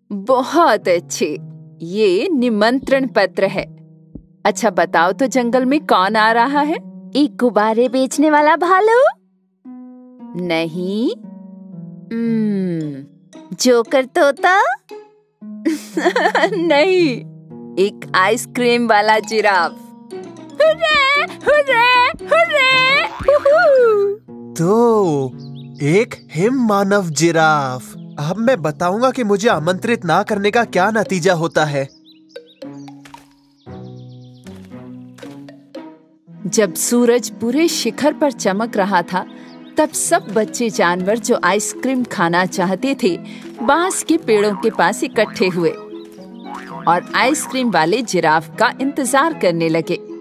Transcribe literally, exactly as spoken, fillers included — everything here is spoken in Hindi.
बहुत अच्छे, ये निमंत्रण पत्र है। अच्छा बताओ तो जंगल में कौन आ रहा है? एक गुब्बारे बेचने वाला भालू? नहीं। हम्म, जोकर तोता? नहीं, एक आइसक्रीम वाला जिराफ। हुर्रे, हुर्रे, हुर्रे, हुहू। तो एक हिम मानव जिराफ। अब मैं बताऊंगा कि मुझे आमंत्रित ना करने का क्या नतीजा होता है। जब सूरज पूरे शिखर पर चमक रहा था, तब सब बच्चे जानवर जो आइसक्रीम खाना चाहते थे, बांस के पेड़ों के पास इकट्ठे हुए और आइसक्रीम वाले जिराफ का इंतजार करने लगे।